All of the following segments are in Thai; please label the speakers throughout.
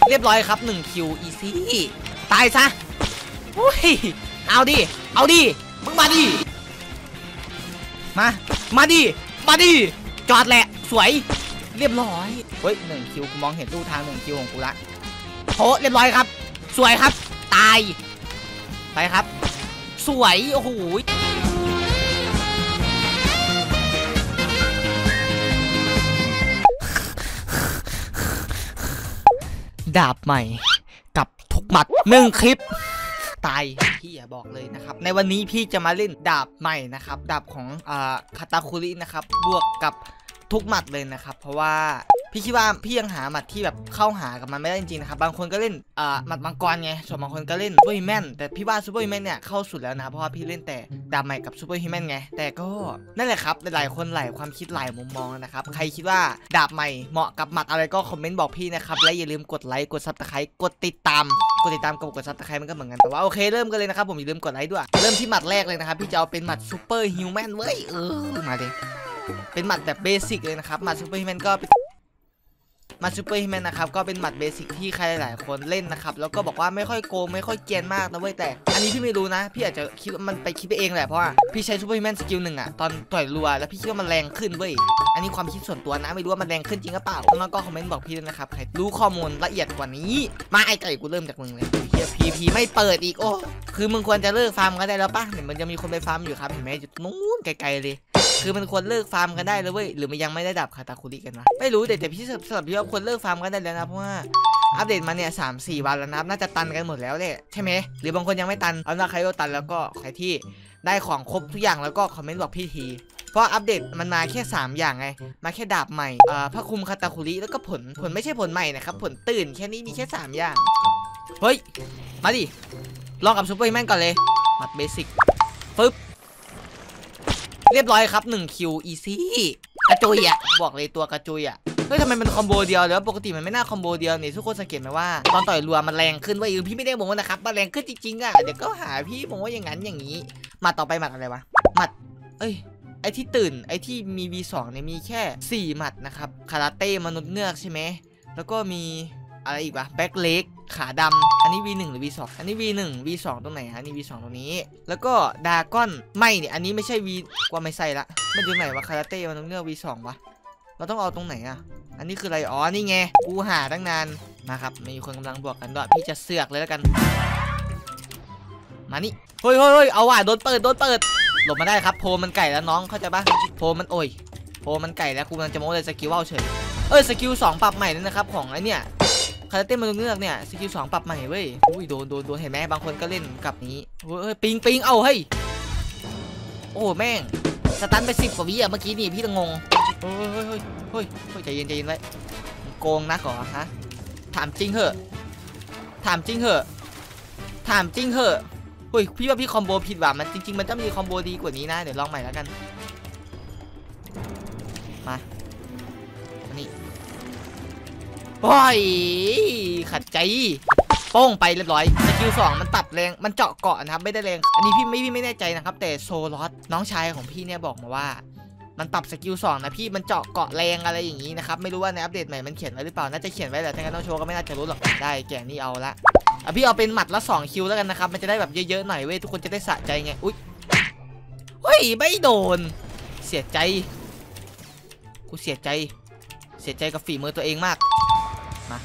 Speaker 1: เรียบร้อยครับ1คิวอีซี่ตายซะอุ้ยเอาดิมึงมาดิมาดิจอดแหละสวยเรียบร้อยเฮ้ย1คิวกูมองเห็นตู้ทาง1คิวของกูละโหเรียบร้อยครับสวยครับตายไปครับสวยโอ้โหดาบใหม่กับทุกหมัด1คลิปตายพี่อย่าบอกเลยนะครับในวันนี้พี่จะมาเล่นดาบใหม่นะครับดาบของคาตาคุรินะครับบวกกับทุกหมัดเลยนะครับเพราะว่าพี่คิดว่าพี่ยังหาหมัดที่แบบเข้าหากับมันไม่ได้จริงๆนะครับบางคนก็เล่นหมัดมังกรไงส่วนบางคนก็เล่นซูเปอร์ฮิวแมนแต่พี่ว่าซูเปอร์ฮิวแมนเนี่ยเข้าสุดแล้วนะเพราะว่าพี่เล่นแต่ดาบใหม่กับซูเปอร์ฮิวแมนไงแต่ก็นั่นแหละครับหลายคนหลายความคิดหลายมุมมองนะครับใครคิดว่าดาบใหม่เหมาะกับหมัดอะไรก็คอมเมนต์บอกพี่นะครับและอย่าลืมกดไลค์กดซับสไครต์กดติดตามกับกดซับสไครต์มันก็เหมือนกันแต่ว่าโอเคเริ่มกันเลยนะครับผมอย่าลืมกดไลค์ด้วยเริ่มที่หมัดแรกเลยนะครับพี่จะเอาเป็นหมัดซูเปอร์ฮิวแมนเว้ยมาดิเป็นหมัดแบบเบสิกเลยนะครับหมัดซูเปอร์ฮิวแมนก็มาซูเปอร์ฮิวแมนนะครับก็เป็นหมัดเบสิกที่ใครหลายคนเล่นนะครับแล้วก็บอกว่าไม่ค่อยโกงไม่ค่อยเกียนมากนะเว้ยแต่อันนี้พี่ไม่รู้นะพี่อาจจะคิดมันไปคิดไปเองแหละเพราะว่าพี่ใช้ซูเปอร์ฮิวแมนสกิล1อ่ะตอนต่อยรัวแล้วพี่คิดว่ามันแรงขึ้นเว้ยอันนี้ความคิดส่วนตัวนะไม่รู้ว่ามันแรงขึ้นจริงหรือเปล่าน้องก็คอมเมนต์บอกพี่ด้วยนะครับใครรู้ข้อมูลละเอียดกว่านี้มาไอ้ไก่กูเริ่มจากมึงเลยเฮียพีไม่เปิดอีกโอ้คือมึงควรจะเลิกฟาร์มกันได้แล้วป่ะเนี่ยมันจะมีคนไปฟาร์มอยู่ครับเห็นไหมอยู่นู้นไกลๆเลยคือมันควรเลิกฟาร์มกันได้เลยเว้ยหรือมันยังไม่ได้ดับคาตาคุริกันนะไม่รู้แต่พี่สำหรับพี่ว่าควรเลิกฟาร์มกันได้แล้วนะเพราะว่าอัปเดตมาเนี่ย3-4 วันแล้วนะน่าจะตันกันหมดแล้วเลยใช่ไหมหรือบางคนยังไม่ตันเอาหน้าใครก็ตันแล้วก็ใครที่ได้ของครบทุกอย่างแล้วก็คอมเมนต์บอกพี่ทีเพราะอัปเดตมันมาแค่3อย่างไงมาแค่ดาบใหม่พระคุมคาตาคุริแล้วก็ผลไม่ใช่ผลใหม่นะครับผลตื่นแค่นี้มีแค่3อย่างเฮ้ยมาดิลองกับซูเปอร์ฮิวแมนก่อนเลยหมัดเบสิกปึ๊บเรียบร้อยครับ1คิวอีซี่กระจุยอ่ะบอกเลยตัวกระจุยอ่ะเฮ้ยทำไมมันคอมโบเดียวแล้วปกติมันไม่น่าคอมโบเดียวเนี่ยทุกคนสังเกตไหมว่าตอนต่อยรัวมันแรงขึ้นว่าพี่ไม่ได้บอกว่านะครับมันแรงขึ้นจริงๆอ่ะเดี๋ยวก็หาพี่บอกว่าอย่างนั้นอย่างนี้หมัดต่อไปหมัดอะไรวะหมัดไอ้ที่ตื่นไอ้ที่มี V2 เนี่ยมีแค่4หมัดนะครับคาราเต้มนุษย์เงือกใช่ไหมแล้วก็มีอะไรอีกวะแบ็คเล็กขาดำอันนี้ V1 หรือ V2 อันนี้ V1 V2 ตรงไหนฮะนี่ V2 ตรงนี้แล้วก็ดาก้อนไม่เนี่ยอันนี้ไม่ใช่ V กว่าไม่ใส่ละมันอยู่ไหนวะคาราเต้มันต้องเลือก V2 วะเราต้องเอาตรงไหนอ่ะอันนี้คืออะไรอ๋อนี่ไงกูหาตั้งนานมาครับมีคนกำลังบวกกันด้วยพี่จะเสือกเลยแล้วกันมานี่เฮ้ยเอาว่ะโดนเปิดหลบมาได้ครับโพมันไก่แล้วน้องเข้าใจปะโพมันโพมันไก่แล้วกูกำลังจะโม้เลยสกิลว่าวเฉยสกิล2ปรับใหม่เลยนะครับของไอเนี่ยคาราเต้มันต้องเลือกเนี่ยสกิล2ปรับใหม่เว้ยอุ้ยโดนเห็นไหมบางคนก็เล่นกับนี้เฮ้ยปิงเอาเฮ้ยโอ้แม่งสตันไป10 กว่าวิอะเมื่อกี้นี่พี่ต้องงงเฮ้ยใจเย็นไว้โกงนะก่อฮะถามจริงเหอะเฮ้ยพี่ว่าพี่คอมโบผิดว่ะมันจริงๆมันจะมีคอมโบดีกว่านี้นะเดี๋ยวลองใหม่แล้วกันมาอันนี้โอ้ยขัดใจโป้งไปเรียบร้อยสกิล2มันตัดแรงมันเจาะเกาะนะครับไม่ได้แรงอันนี้พี่ไม่แน่ใจนะครับแต่โซลอสน้องชายของพี่เนี่ยบอกมาว่ามันปรับสกิล2นะพี่มันเจาะเกาะแรงอะไรอย่างนี้นะครับไม่รู้ว่าในอัปเดตใหม่มันเขียนไว้หรือเปล่าน่าจะเขียนไว้แหละถ้างั้นน้องโชว์ก็ไม่น่าจะรู้หรอกได้แกนี่เอาละพี่เอาเป็นหมัดละ2คิวแล้วกันนะครับมันจะได้แบบเยอะๆหน่อยเว้ยทุกคนจะได้สะใจไงอุ้ยเฮ้ยไม่โดนเสียใจกูเสียใจกับฝีมือตัวเองมากมา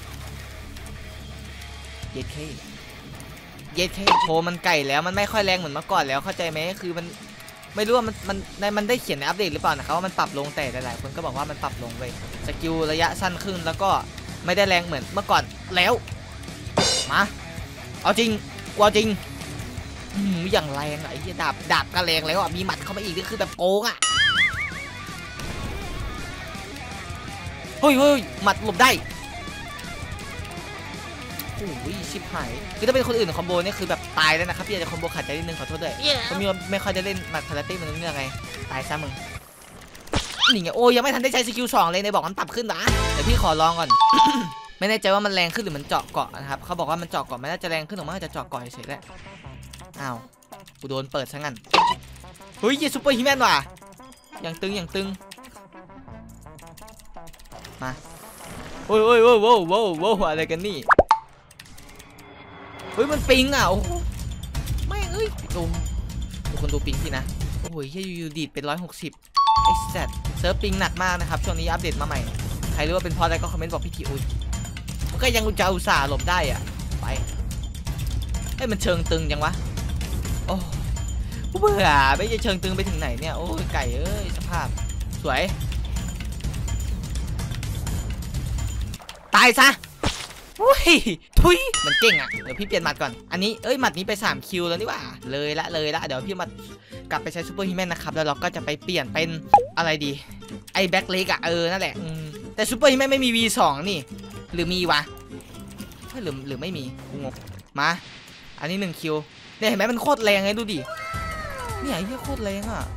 Speaker 1: เย็ดเคโชว์มันไก่แล้วมันไม่ค่อยแรงเหมือนเมื่อก่อนแล้วเข้าใจไหมคือมันไม่รู้ว่ามันได้เขียนในอัปเดตหรือเปล่านะครับว่ามันปรับลงแต่หลายๆคนก็บอกว่ามันปรับลงเว้ยสกิลระยะสั้นขึ้นแล้วก็ไม่ได้แรงเหมือนเมื่อก่อนแล้วมาเอาจริงอย่างแรงไอ้ที่ดาบก็แรงแล้วอ่ะมีหมัดเข้ามาอีกก็คือแบบโกงอ่ะเฮ้ยหมัดหลบได้โอ้ยชิบหายคือถ้าเป็นคนอื่นคอมโบนี่คือแบบตายแล้วนะครับพี่อาจจะคอมโบขัดใจนิดนึงขอโทษด้วยเพราะมีไม่ค่อยได้เล่นหมัดคาราเต้มันเรื่องไงตายซะมึงนี่ไงโอ้ยังไม่ทันได้ใช้สกิล2เลยในบอกมันปรับขึ้นนะเดี๋ยวพี่ขอลองก่อน ไม่แน่ใจว่ามันแรงขึ้นหรือมันเจาะเกาะนะครับเขาบอกว่ามันเจาะเกาะไม่น่าจะแรงขึ้นหรอกมั้งจะเจาะเกาะเฉยๆแหละอ้าวกูโดนเปิดซะงั้นเฮ้ยซูเปอร์ฮิวแมนว่ะอย่างตึงมาโอ้ยโอ้ยโอ้ยโอ้ยโอ้ยโอ้ยอะไรกันนี่เฮ้ยมันปิงอ่ะโอ้ไม่เอ้ยดูคนดูปิงพี่นะโอ้ยแค่ยูดีดเป็น160ไอ้แซดเซิร์ฟปิงหนักมากนะครับช่วงนี้อัปเดตมาใหม่ใครรู้ว่าเป็นเพราะอะไรก็คอมเมนต์บอกพี่ทีอุ้ยมันก็ยังจะอุตส่าห์หลบได้อ่ะไปเฮ้ยมันเชิงตึงยังวะโอ้เบื่อไม่จะเชิงตึงไปถึงไหนเนี่ยโอ้ยไก่เอ้ยสภาพสวยตายซะอุ้ยทุยมันเก่งอ่ะเดี๋ยวพี่เปลี่ยนหมัดก่อนอันนี้เอ้ยหมัดนี้ไป3คิวแล้วนี่ว่าเลยละเดี๋ยวพี่มากลับไปใช้ซูเปอร์ฮีแมนนะครับแล้วเราก็จะไปเปลี่ยนเป็นอะไรดีไอ้แบ็คเล็กอ่ะนั่นแหละแต่ซูเปอร์ฮีแมนไม่มี V2 นี่หรือมีวะหรือไม่มีงงมาอันนี้1คิวเนี่ยเห็นไหมมันโคตรแรงเลยดูดิเนี่ยไอ้เหี้ยโคตรแรงอ่ะ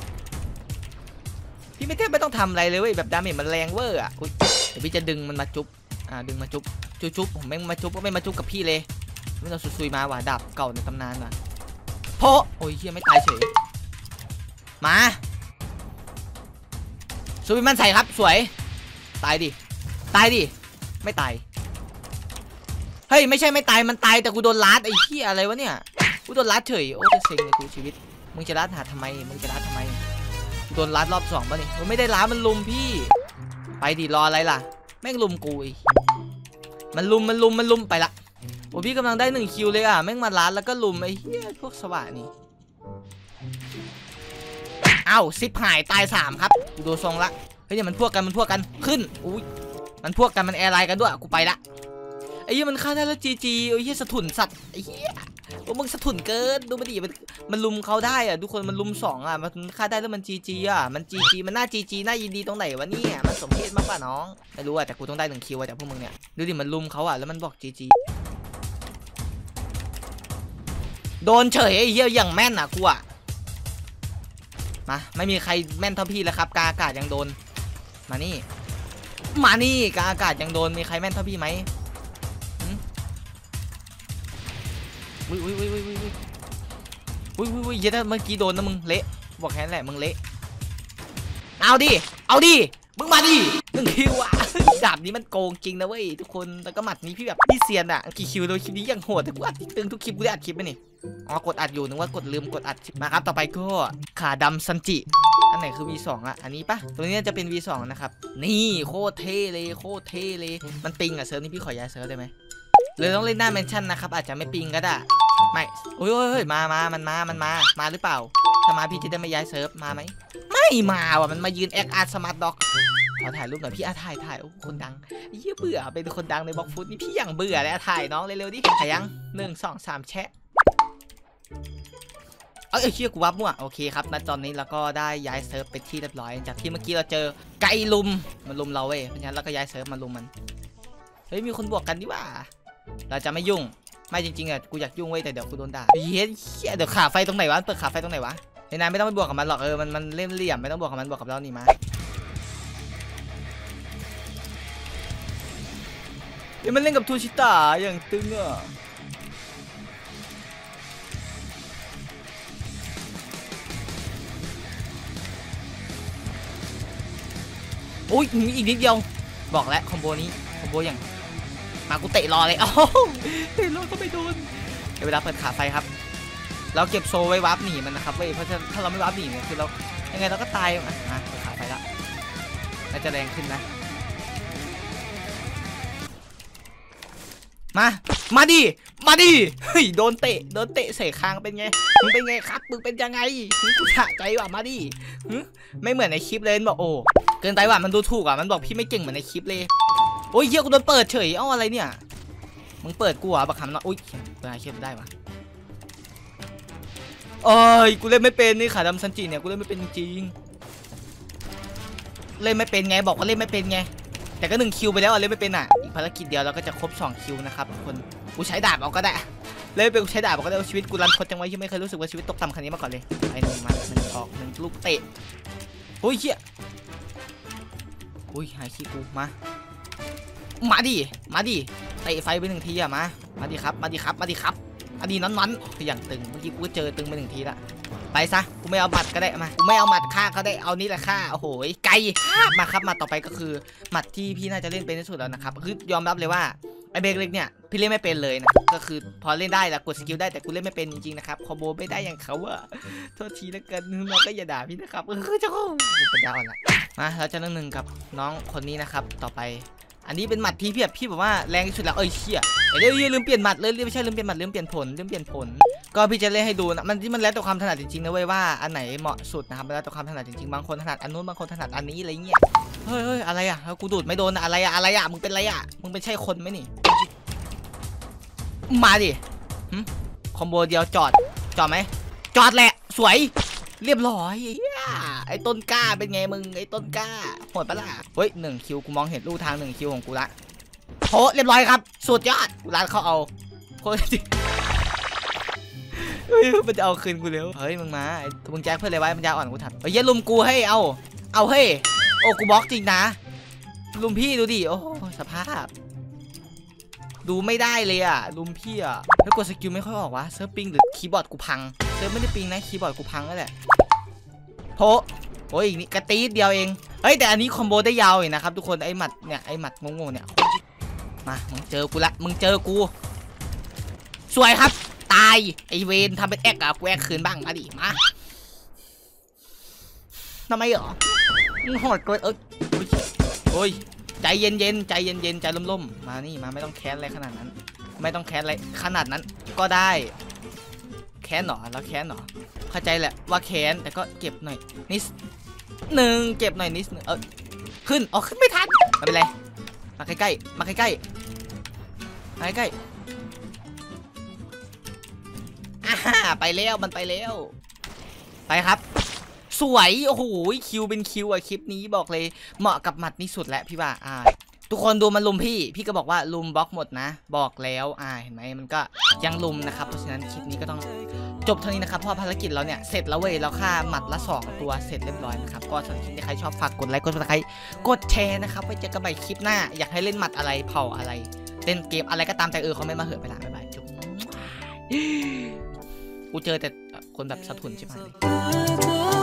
Speaker 1: พี่ไม่แทบไม่ต้องทำอะไรเลยเว้ยแบบดาเมจมันแรงเวอร์อ่ะเดี๋ยวพี่จะดึงมันมาจุ๊บดึงมาจุ๊บผมไม่มาจุ๊บก็ไม่มาจุ๊บกับพี่เลยไม่ต้องซุยมาว่ะดาบเก่าในตำนานว่ะโพโอ้ยเฮียไม่ตายเฉยมาซูบิมันใส่ครับสวยตายดิไม่ตายเฮ้ยไม่ใช่ไม่ตายมันตายแต่กูโดนลัดไอ้เหี้ยอะไรวะเนี่ยกูโดนลัดเฉยโอ้จะเซ็งเลยกูชีวิตมึงจะลัดหาทำไมโดนลัดรอบ2ป่ะนี่ไม่ได้ลัดมันลุมพี่ไปดิรออะไรล่ะแม่งลุมกูมันลุมไปละโอ้พี่กำลังได้1คิวเลยอ่ะแม่งมาลัดแล้วก็ลุมไอ้เหี้ยพวกสว่างนี่เอ้าซิปหายตาย3ครับกูดูทรงละเฮ้ยเนี่ยมันพวกกันขึ้นอุ้ยมันพวกกันมันแอร์ไลน์กันด้วยกูไปละไอ้เหี้ยมันฆ่าได้แล้วจีไอ้เหี้ยสะถุนสัตว์ไอ้เหี้ยโอ้มึงสะถุนเกินดูมาดิมันลุมเขาได้อ่ะทุกคนมันลุม2อ่ะมันฆ่าได้แล้วมันจีอ่ะมันมันน่าน่ายินดีตรงไหนวะเนี่ยมันสมเพชมากกว่าน้องไม่รู้อ่ะแต่กูต้องได้1คิวจากพวกมึงเนี่ยดูดิมันลุมเขาอ่ะแล้วมันบอกจีโดนเฉยไอ้เหี้ยอย่างแม่นอ่ะกูอ่ะมาไม่มีใครแม่นเท่าพี่แล้วครับกาอากาศยังโดนมานี่กาอากาศยังโดนมีใครแม่นเท่าพี่ไหมอุ้ยเย็ดเมื่อกี้โดนนะมึงเละบอกแค่นั้นแหละมึงเละเอาดิมึงมาดิ1คิวอ่ะดาบนี้มันโกงจริงนะเว้ยทุกคนแล้วก็หมัดนี้พี่แบบพี่เซียนอ่ะกี่คิวโดยคลิปนี้ยังโหดแต่กูอัดตึงทุกคลิปกูได้อัดคลิปไหมนี่กดอัดอยู่นึกว่ากดลืมกดอัดมาครับต่อไปก็ขาดำซันจิอันไหนคือ V2 อ่ะอันนี้ปะตัวนี้จะเป็น V2 นะครับนี่โคตรเท่เลยมันปิงอ่ะเซิร์ฟนี่พี่ขอย้ายเซิร์ฟได้ไหมเลยต้องเล่นหน้าแมนชั่นนะครับอาจจะไม่ปิงก็ได้ไม่โอ้ยมันมาหรือเปล่าถ้ามาพี่จะได้ไม่ย้ายเซิร์ฟมาไหมไม่มาว่ะมันมายืนแอคอาร์สมาร์ทด็อกขอถ่ายรูปหน่อยพี่ถ่ายโอ้คนดังเยี่ยเบื่อเป็นคนดังในบล็อกฟุตนี่พี่อย่างเบื่อเลยถ่ายน้องเร็วๆดิถ่ายยัง1 2 3แชะเชี่ยกูวับมั่วโอเคครับณตอนนี้เราก็ได้ย้ายเซิร์ฟไปที่เรียบร้อยจากที่เมื่อกี้เราเจอไก่ลุมมันลุมเราเว้ยเพราะฉะนั้นเราก็ย้ายเซิร์ฟมาลุมมันเฮ้ยมีคนบวกกันดิว่าเราจะไม่ยุ่งไม่จริงๆอ่ะกูอยากยุ่งเว้ยแต่เดี๋ยวกูโดนด่าเฮ้ยเดี๋ยวขาไฟตรงไหนวะเปิดขาไฟตรงไหนวะในนั้นไม่ต้องไปบวกกับมันหรอกมันเล่นเหลี่ยมไม่ต้องบวกกับมันบวกกับเรานี่มาเดี๋ยวมันเล่นกับทูชิตะอย่างตึงอ่ะโอ้ยอีกนิดเดียวบอกแล้วคอมโบอย่างมากูเตะรอเลยเตะรอก็ไม่โดนเวลาเปิดขาไฟครับเราเก็บโซไว้วาร์ปหนีมันนะครับเว้ยเพราะถ้าเราไม่วาร์ปหนีเนี่ยคือเรายังไงเราก็ตายมาเปิดขาไฟละน่าจะแรงขึ้นนะมาดิเฮ้ยโดนเตะเสกคางเป็นไงมึงเป็นไงครับมึงเป็นยังไงกูสะใจว่ะมาดิไม่เหมือนในคลิปเลยบอกโอ้เกินไปว่ะมันดูถูกอ่ะมันบอกพี่ไม่เก่งเหมือนในคลิปเลยโอ้ยเฮียกูโดนเปิดเฉยอะไรเนี่ยมึงเปิดกูอ่ะบักคำนะอุ้ยเปิดไอเชี่ยได้วะกูเล่นไม่เป็นนี่ขาดำซันจิเนี่ยกูเล่นไม่เป็นจริงเล่นไม่เป็นไงบอกว่าเล่นไม่เป็นไงแต่ก็1คิวไปแล้วเล่นไม่เป็นอ่ะอีกภารกิจเดียวเราก็จะครบ2คิวนะครับทุกคนกูใช้ดาบเอาก็ได้เล่นเป็นกูใช้ดาบเอาก็ได้ชีวิตกูรันทดจังไว้ยังไม่เคยรู้สึกว่าชีวิตตกต่ำขนาดนี้มาก่อนเลยไอ้1มา1ออก1ลูกเตะโอ้ยเฮียอุ้ยหายขี้กูมาดิเตะไฟไป1ทีอะมาดิครับอันนี้นอนอย่างตึงเมื่อกี้กูเจอตึงไป1ทีละไปซะกูไม่เอาหมัดก็ได้มากูไม่เอาหมัดฆ่าก็ได้เอานี่แหละฆ่าโอ้โหไกลมาครับหมัดต่อไปก็คือหมัดที่พี่น่าจะเล่นเป็นที่สุดแล้วนะครับคือยอมรับเลยว่าไอเบรกเล็กเนี่ยพี่เล่นไม่เป็นเลยนะก็คือพอเล่นได้แล้วกดสกิลได้แต่กูเล่นไม่เป็นจริงๆนะครับคอมโบไม่ได้อย่างเขาอะโทษทีแล้วกันน้องก็อย่าด่าพี่นะครับเจ้าของปัญญาอ่อนละมาเราจะนั่งหนึ่งกับน้องคนนี้นะครับต่อไปอันนี้เป็นหมัดที่พี่บอกว่าแรงที่สุดแล้วเชี่ยเดี๋ยวลืมเปลี่ยนหมัดเลยไม่ใช่ลืมเปลี่ยนหมัดลืมเปลี่ยนผลก็พี่จะเล่นให้ดูนะมันแล้วแต่ความถนัดจริงๆนะเว้ยว่าอันไหนเหมาะสุดนะครับแล้วแต่ความถนัดจริงๆบางคนถนัดอันนู้นบางคนถนัดอันนี้อะไรเงี้ยเฮ้ยอะไรอะกูดูดไม่โดนอะไรอะมึงเป็นไรอะมึงเป็นใช่คนไหมนี่มาดิคอมโบเดียวจอดไหมจอดแหละสวยเรียบร้อยไอ้ต้นกล้าเป็นไงมึงไอ้ต้นกล้าโหดปะล่ะเฮ้ย1 คิวกูมองเห็นลู่ทาง1 คิวของกูละโหเรียบร้อยครับสุดยอดกูร้านเขาเอาโคตรจริงมันจะเอาคืนกูเร็วเฮ้ยมึงมามึงแจ็คเพื่อนเลยไว้มันยาอ่อนกูถัดเฮ้ยลุมกูให้เอาเฮ้ยโอ้กูบล็อกจริงนะลุมพี่ดูดิโอ้สภาพดูไม่ได้เลยอ่ะลุมพี่อ่ะแล้วกดสกิลไม่ค่อยออกวะเซิร์ฟปิงหรือคีย์บอร์ดกูพังเซิร์ฟไม่ได้ปิงนะคีย์บอร์ดกูพังนั่นแหละโอ้ยอีกนิดกระตีดเดียวเองเฮ้ยแต่อันนี้คอมโบได้ยาวเลยนะครับทุกคนไอ้หมัดเนี่ยไอ้หมัดงงๆเนี่ยมามึงเจอกูละมึงเจอกูสวยครับตายไอเวนทำเป็นแอกอะกูแอกคืนบ้างมาดิมาทำไมเหรอมึงโหดเกินโอ้ยใจเย็นใจล่มๆมานี่มาไม่ต้องแค้นอะไรขนาดนั้นก็ได้แค้นหรอแล้วแค้นหรอเข้าใจแหละว่าแค้นแต่ก็เก็บหน่อยนิดนึงเก็บหน่อยนิดนึงขึ้นขึ้นไม่ทันไม่เป็นไรมาใกล้ๆไปแล้วมันไปแล้วไปครับสวยโอ้โหคิวเป็นคิวอะคลิปนี้บอกเลยเหมาะกับหมัดนี้สุดแล้วพี่ว่าทุกคนดูมันลุมพี่ก็บอกว่าลุมบล็อกหมดนะบอกแล้วเห็นไหมมันก็ยังลุมนะครับเพราะฉะนั้นคลิปนี้ก็ต้องจบเท่านี้นะครับเพราะภารกิจเราเนี่ยเสร็จแล้วเว้ยเราฆ่าหมัดละ2 ตัวเสร็จเรียบร้อยนะครับก็สำหรับคลิปนี้ใครชอบฝากกดไลค์กดซับสไครต์กดแชร์นะครับไว้เจอกันใหม่คลิปหน้าอยากให้เล่นหมัดอะไรเผ่าอะไรเล่นเกมอะไรก็ตามใจคอมเมนต์มาเหอะไปละบ๊ายบายจุ๊บกูเจอแต่คนแบบสะทุนใช่ไหม